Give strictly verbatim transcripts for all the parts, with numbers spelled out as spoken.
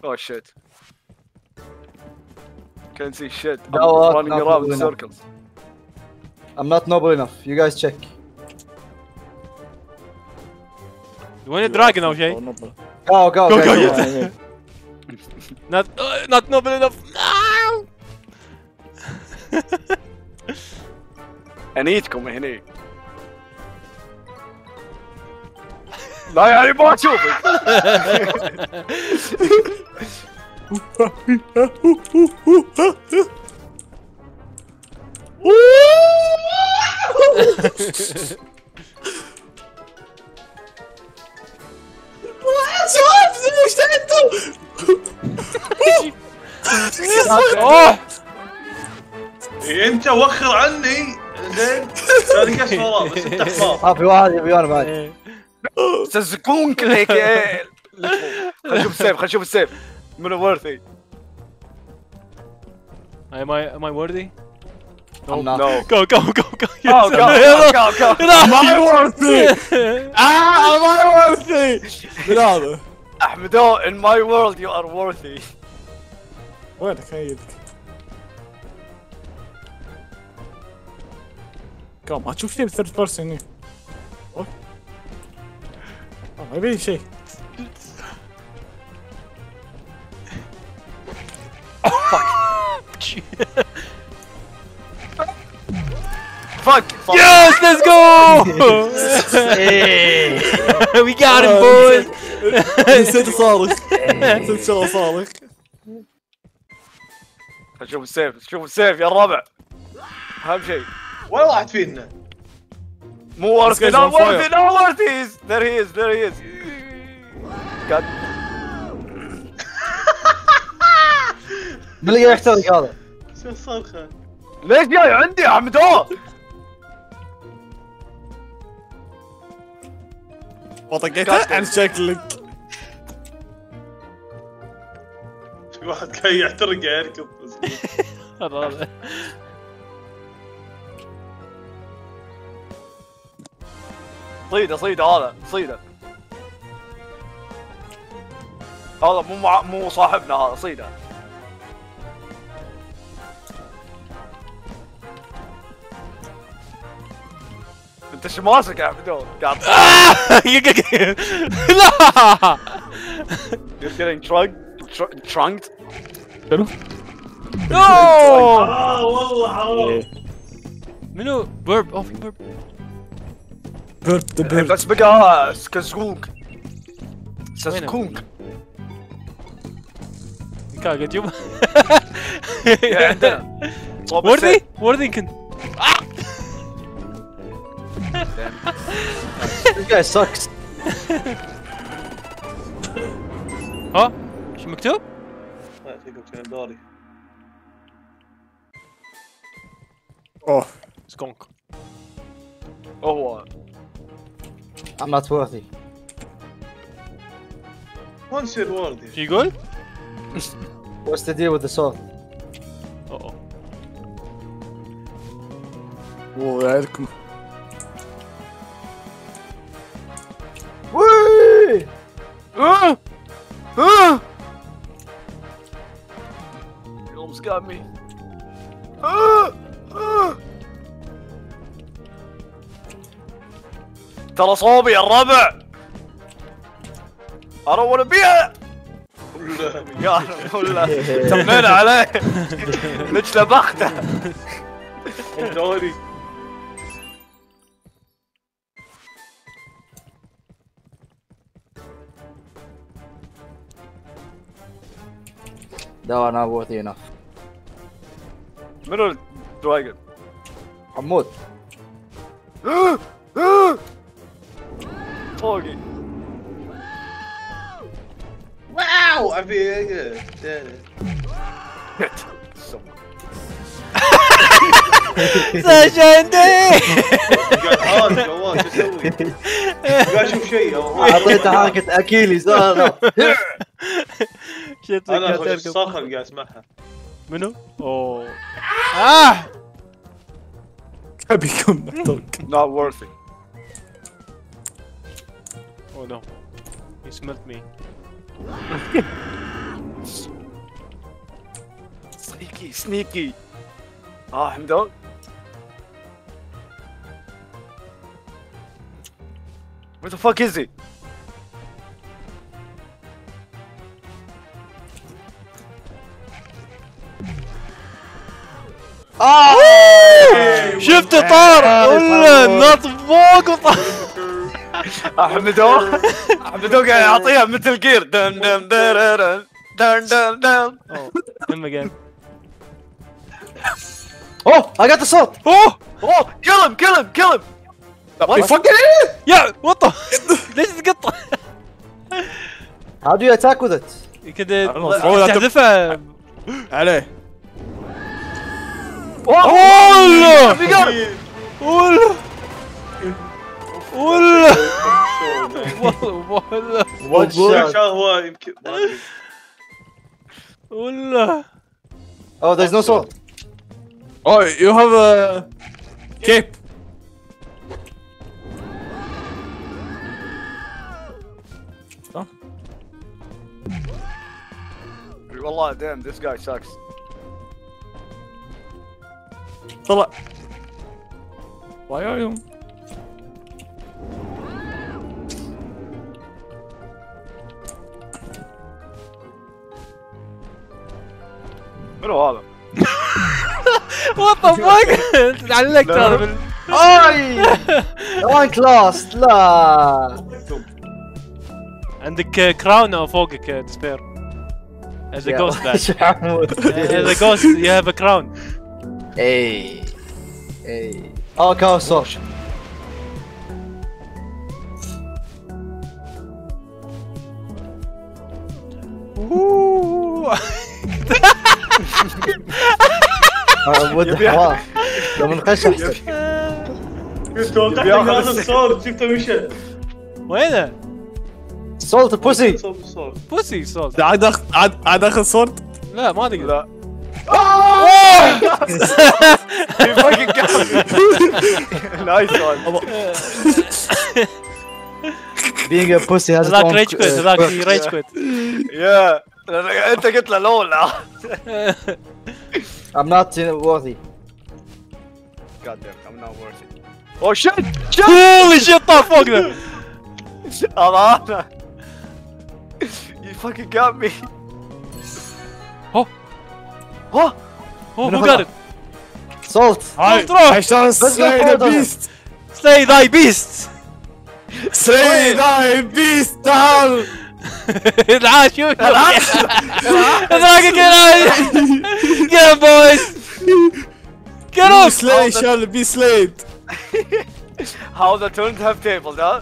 Oh shit. Can't see shit. I'm No, uh, running not around in enough. circles. I'm not noble enough. You guys check. وين الدراجون أول شيء؟ Go, go, Go, guys, go, go. yes. Not uh, not noble enough. No! انيتكم هني. لا يعني ما اشوفك. اوه انت وخر عني زين. ثاني كاس وراء بس انت حمار. اه في واحد يبي انا بعد. سزكونك هيك. خلينا نشوف السيف خلينا نشوف السيف. منو worthy؟ Am I am I worthy? I'm not. No. Go go go go. Oh go go go. Am I worthy? Ah, am I worthy? من هذا؟ احمدو in my world you are worthy. وينك هيدك؟ قام ما تشوف شيء بالثيرد بيرسون هني. اوه ما يبي شيء. Fuck. Yes, let's go! We got him, boys. نسيت صارخ. نسيت شغله صارخ. شوف السيف شوف السيف يا الربع. اهم شيء. وين واحد فينا؟ مو worthy. This guy's لا on fire. worthy. لا worthy. He is. There he is. There he is. God. من اللي قاعد يحترق هذا؟ شو صرخه؟ ليش جاي عندي يا حمدو؟ وطقيته عن شكلك. في واحد جاي يحترق قاعد يركض. هذا صيده صيده هذا صيده. هذا مو مع... مو صاحبنا هذا صيده. انت شو ماسك يا حمدو؟ قاعد لا You're getting trunked tr- trunked. شنو؟ اوه اه والله حرام. منو بيرب اوه في بيرب بيرد ذا بيرد. بس بقى سكزكونك. سكزكونك. كا قد يوم عندنا. صوب وردي السيف. وردي يمكن This guy sucks. ها شو مكتوب؟ لا تقول كان دوري. اوه سكونك هو I'm not worthy. وين يصير وردي؟ شو يقول؟ What's the deal with the sword? اوه اوه يا لكم. Whee! Ah! Ah! You almost got me. Ah! Ah! ترى صوبي يا الربع. I don't wanna be a... يا ولا تمينا عليه. ليش لبخته؟ دوري. No, not worthy enough. منو الدراجون؟ حمود. فوقي. واو ابي سجندي قاعد حال جوال شو اسوي؟ قاعد اشوف شيء اعطيته حركة اكيليز. هذا. شت انا قاعد تركض. الصرخه اللي قاعد اسمعها. منو؟ اوه اه ابي يكون محترق. Not worthy. Oh no, he smelled me. سنيكي سنيكي. اه حمدان. What the fuck is it? شفت طار ولا نط فوق وطار. حمدان حمدان قاعد يعطيها مثل جير دن دن دن دن دن دن. لما قال اوه I got the sword. اوه اوه kill him kill him kill him. You fucking idiot! يا وطه ليش تقطع؟ How do you attack with it? كذا المفروض تحذفها. عليه. ولا ولا ولا ولا One shot. هو يمكن ما أدري. ولا Oh, there's no sword. Oh, you have a cape. والله damn this guy sucks. طلع. Why are you? منو هذا؟ وات ذا فاك علقت هذا بال اي رانك لاست لا. عندك كراون فوقك ديسبير. As a ghost back. As a ghost you have a crown. اي اي اه كاو صور. ود حوار لما نخش احسن. توقعت ان هذا الصوت شفته مشى. وينه؟ سولت بوسي. صوت الصوت. بوسي صوت. عاد اخذ عاد عاد اخذ صورت. لا ما تقدر. لا. You fucking got me. Nice one. Being a pussy has its هذاك own ريج كويت هذاك ريج كويت. Yeah. انت قلت له لولا. I'm not worthy. God damn, I'm not worth it. Oh shit! Shit! هولي شيت طار فوق ذا. هذا انا. You fucking got me. هو هو هو مو قادر. Salt. هاي تروح. عشان slay the beast. Slay thy beasts. slay the beast تعال. العاش شوف. ادراكك العاش. Get him boys. Get You him. slay shall be slayed. How the turns have tables, huh?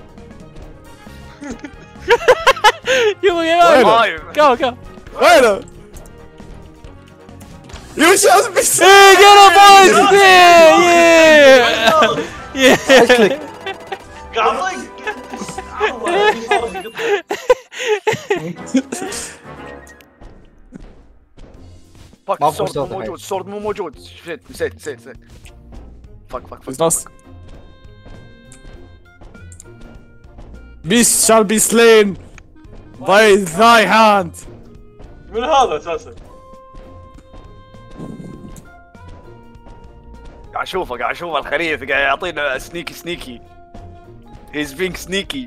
You will get out. Five. Go go. وينه؟ You shall be slayed. Hey, get him boys. Yeah yeah. Yeah. click. قاعد ضيق. Fuck, ما في sword صوت مو الحين. موجود sword مو موجود. Shit, نسيت نسيت نسيت. Fuck fuck fuck. It's not. Beast shall be slain by thy hand. من هذا اساسا؟ قاعد اشوفه قاعد اشوفه الخريف قاعد يعطينا سنيكي سنيكي. He's being sneaky.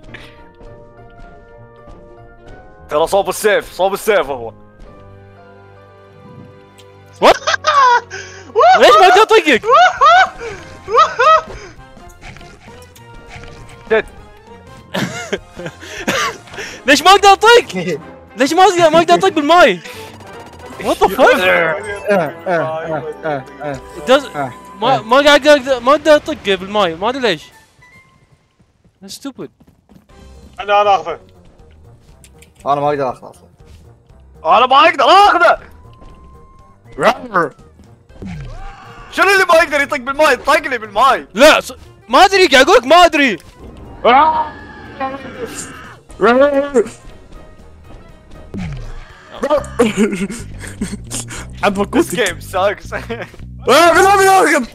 ترى صوب السيف صوب السيف هو. ليش ما اقدر اطقك؟ Shit. ليش ما اقدر اطق؟ ليش ما اقدر ما اقدر اطق بالماي؟ What the fuck؟ Does ما ما قاعد اقدر ما اقدر اطق بالماي ما ادري ليش. That's stupid. انا انا اخذه. انا ما اقدر اخذ اصلا. انا ما اقدر اخذه. شنو اللي ما يقدر يطق بالماي؟ طقني بالماي. لا ص... ما ادري قاعد اقول لك ما ادري. عند This مكوتك. game sucks. بالله بالله.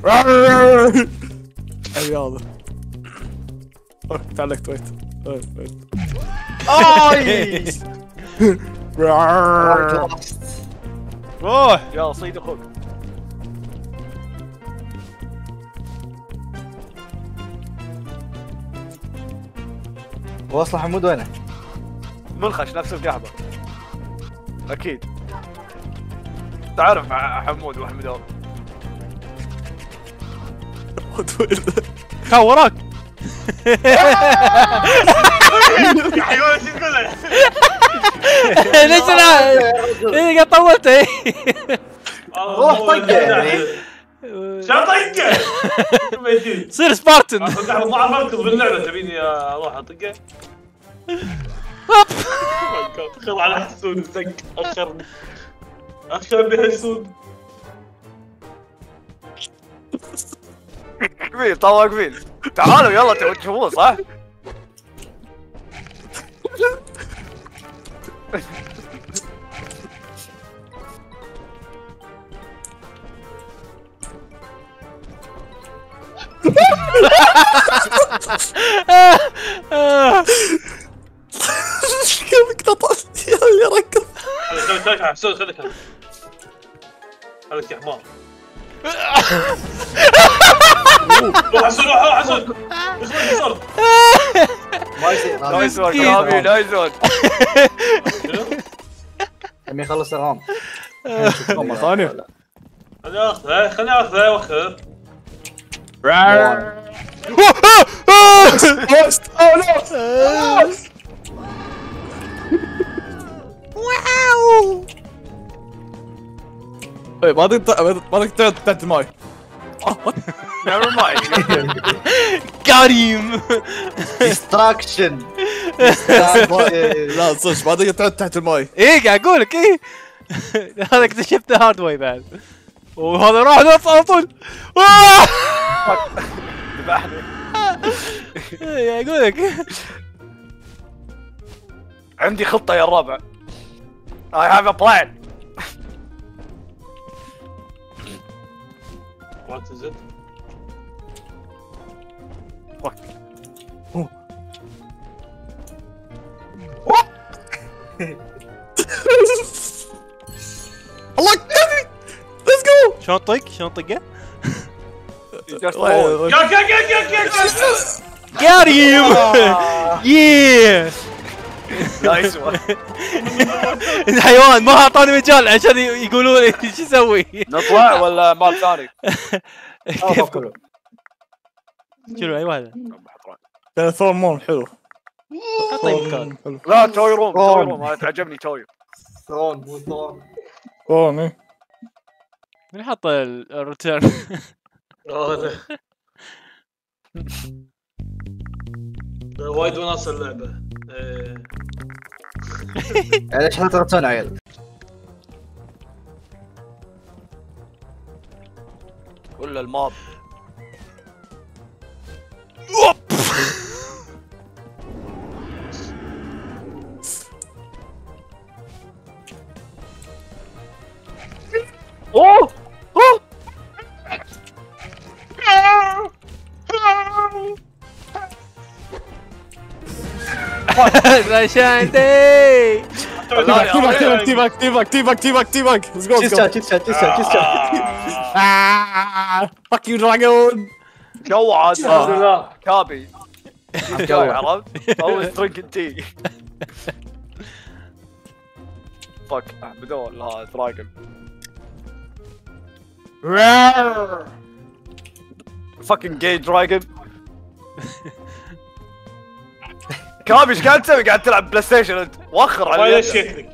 اي هذا. تعلقت ويت. ويت. اي. روح يا صيد اخوك. واصل حمود وينه؟ منخش نفس القهوة اكيد. تعرف حمود وحمدان. كان وراك. يا حيوان شو تقول له؟ ليش انا ايه قاعد طولت ايه. روح طقه شو طقه؟ ما يجي صير سبارتن. ما اعرف اركض باللعبه تبيني اروح اطقه؟ خذ على حسون زق اخرني اخرني حسون. قبيل طوا قبيل تعالوا يلا تبون تشوفون صح؟ كيف قطعت يا ركض. خليك خليك حسون خليك خليك يا حمار. روح حسون روح حسون اخرج صرت. ما يصير نايس ون كامي نايس ون. لما يخلص الرام مرة ثانية. خليني اخذه خليني اخذه واخر. اي ما تقدر ما تقدر تحت الماي. نيفر مايند. كريم. ديستراكشن. لا صدق ما تقدر تقعد تحت الماي. ايه قاعد اقول لك ايه. هذا اكتشفته هارد واي بعد. وهذا راح نط على طول. ذبحني. قاعد اقول لك. عندي خطة يا الربع. I have a plan. What is it? Fuck. الله كيفي. ليتس جو. شلون طق؟ شلون طقه؟ ياك ياك ياك ياك ياك كريم. ياه. نايس ون. الحيوان ما اعطاني مجال عشان يقولوا لي شو اسوي. نطلع ولا مال ثاني؟ كيف شنو اي واحده؟ كان ثور مون حلو. اعطيه مكان. حلو. لا توي روم توي روم انا تعجبني توي. ثرون مو ثرون. ثور ايه. من حط الريتيرن؟ هذا وايد وناس اللعبه. ليش حطيتون عيل؟ ولا الماب. اوه اوه رشاندي. تيباك تيباك تيباك تيباك تيباك تيباك. ليتس جو. تشيس شات تشيس شات تشيس شات تشيس شات. فك يو دراجون. جو عاد لا كابي. جاي عرفت؟ always drinking tea. فك احمدون لا دراجون. fucking gay dragon. كابي ايش قاعد تسوي؟ قاعد تلعب بلاي ستيشن انت؟ وخر على ولا يدك. شيء.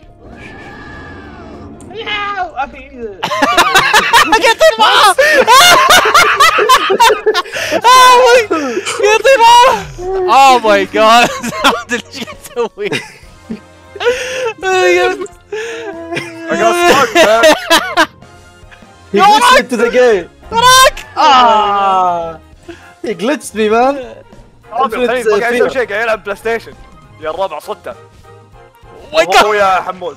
ياو ابي يطير معاه. يطير معاه. اوه ماي جاد. ايش قاعد تسوي؟ I got stuck man. He glitched into the game. وراك. Ah. He glitched me man. كابي الحين ما قاعد يسوي شيء قاعد يلعب بلاي ستيشن. يا الربع صدته. ماي جاد. هو يا حمود.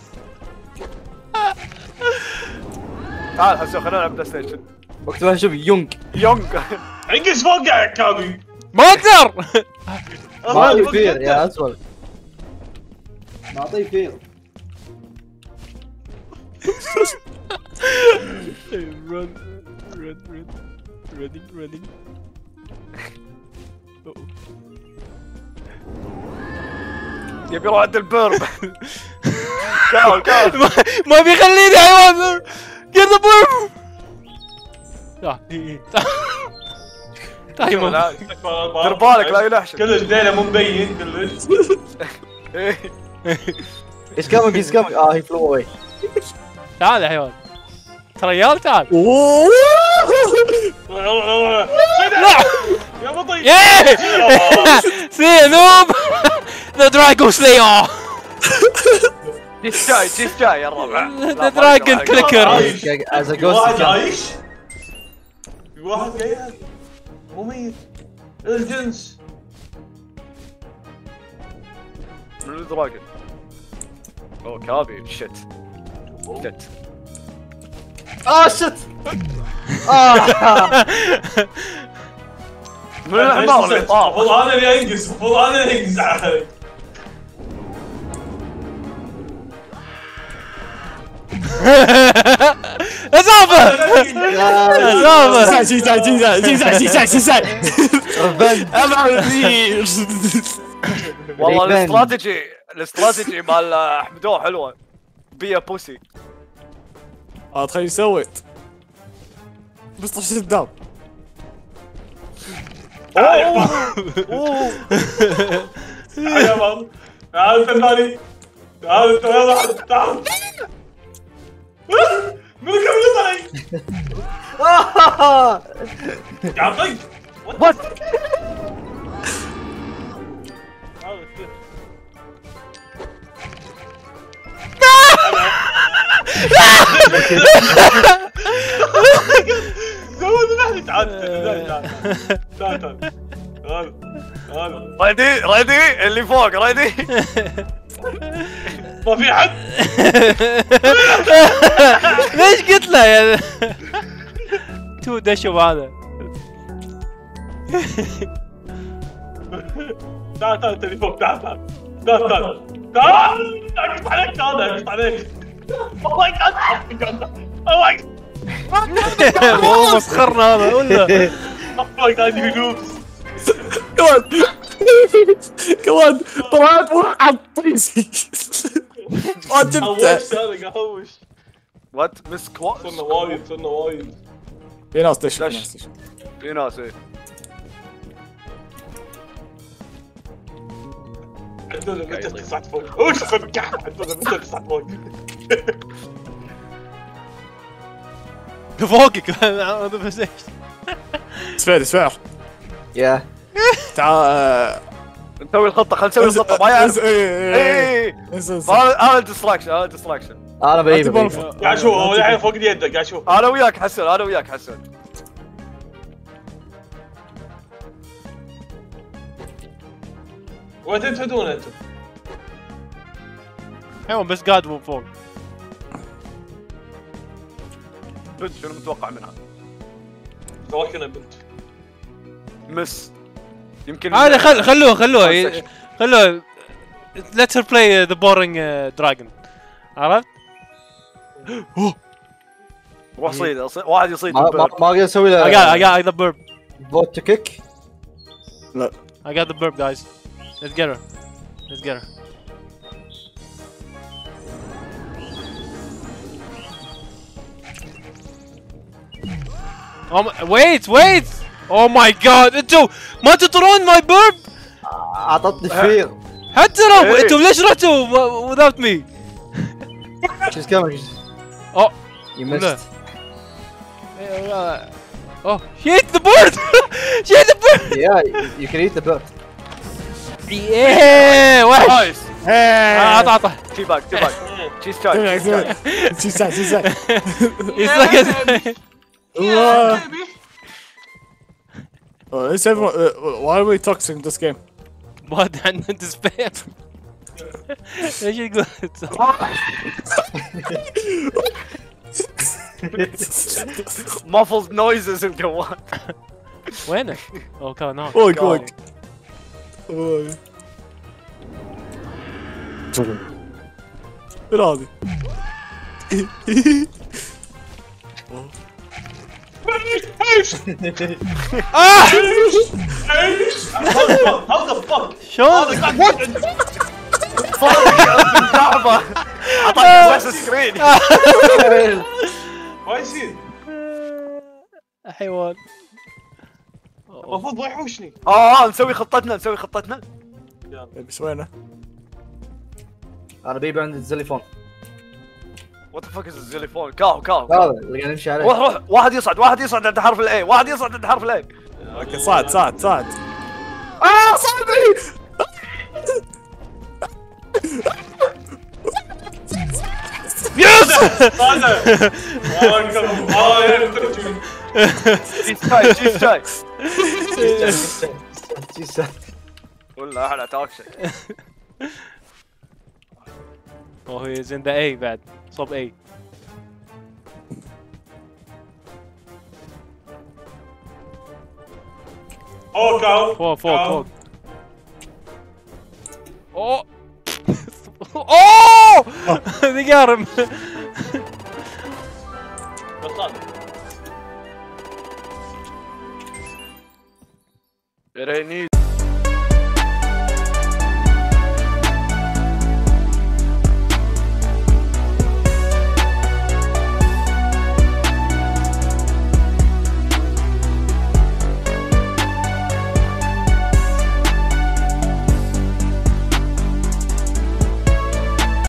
تعال هسه خلينا نلعب بلاي ستيشن. مكتوب شوف يونغ. يونغ. انقز فوق يا كابي. ما اقدر. ما اعطي فير يا اسود. ما اعطي فير. run run run running running. يبي يروح عند البرب. كاو كاو ما- ما بيخليني حيوان. Get the burp. تعال تعال تعال يا ماما. دير بالك لا يلحشك. كلش ليله مو مبين كلش. إيه. He's coming, he's coming. Ah, he flew away. تعال يا حيوان. ترى ريال تعال. Whoa! يا بطي. Yeah! See you noob. The Dragon Slayer. جيس جاي جيس جاي يا الربع. The Dragon Clicker. As a في ghost, واحد he can. عايش. في واحد قاعد. مو ميت. الجنس. من الدراجون. اوه كابي شت. شت. Ah, shit! Ah! من الحمار اللي طار. المفروض انا اللي انقز، المفروض انا اللي انقز عليك. اصابه اصابه. She's inside, she's inside, she's inside, she's inside, she's inside. Revenge. والله Revenge. الاستراتيجي الاستراتيجي مال حمدوه حلوه. بيا بوسي. اه تخيل سويت بس طشت الدم. اوه تعال يا ماما. تعال انت الثاني. تعال انت يا واحد. تعال. من كم علي؟ يا طق. وات زود لحظة. تعال تعال تعال تعال تعال تعال. ريدي ريدي اللي فوق ريدي. ما في حد. ليش قلت له يا تو دشوا بعض. تعال تعال انت اللي فوق. تعال تعال تعال تعال تعال. اقص عليك. تعال اقص عليك. اوه ماي جاد. اوه ماي جاد. مو مسخرنا هذا ولا. اوه ماي جاد. يو نوبس. كمان كمان طلعت واحد طيسي. ما اهوش جبته. سارق اهوش. وات مس كوات. صرنا وايد صرنا وايد. في ناس تشوف ليش؟ ناس تشوف. في ناس ايه. عندنا متى تصعد فوق. وش صدق عندنا متى تصعد فوق. فوقك هذا بس ايش. سفير سفير Yeah. تعال. نسوي الخطه خلينا نسوي الخطه ما يعرف. ايه انزل هذا هذا ديستراكشن هذا ديستراكشن. انا بعيد بعيد. قاعد شوف هو الحين فوق يده. قاعد شوف. انا وياك حسن انا وياك حسن. وين تنتهدون انتم؟ حيوان بس قاعد مو فوق. بنت شنو متوقع منها؟ توكلنا بنت. مس يمكن هذا خل خلوه خلوه ي- Transaction. خلوه. let her play the boring uh, dragon. عرفت؟ روح صيد أصيد. واحد يصيد ما ما البرد. ما اقدر اسوي I له got I got I got the burp. vote to kick. I got the burp guys. Let's get her. Let's get her. Oh my, wait wait. Oh my god انتوا ما تطرون my burp. اعطتني فير. حتى لو إيه. انتوا ليش رحتوا without me. She's coming. Oh. You لا. missed. Oh, she ate the bird! She ate the bird! Yeah, you can eat the bird. Yeah! وحش! نايس. آه، عطى عطى. تي باك تي باك. تشيز تايم. She's inside, she's inside. He's like a... Uh, oh, is everyone, uh, why are we toxic in this game? ما عندنا ديسبير. ايش يقول؟ muffled noises الجوال. وينك؟ اوه كان هناك. فوق فوق. فوق. وين هذه؟ ايش؟ اه ايش؟ هذا فك شلون؟ هذا قاعد صعبة اعطاني بس سكرين. ما يصير حيوان. المفروض ما يحوشني. اه نسوي خطتنا نسوي خطتنا. ايش وينه؟ انا بيبي عند الزليفون. وات فك از الزليفون. كاو كاو هذا اللي قاعد نمشي عليه. روح روح واحد يصعد واحد يصعد عند حرف الاي واحد يصعد عند حرف الاي. اوكي صعد صعد صعد. اه صعبي. يس. هذا هذا جيس شاي جيس شاي جيسا. ولا احلى تاكسي. Oh, he is in the A بعد. صوب A. اوه كاو فوق فوق فوق. اوه اوه ذقارم. بطل ريني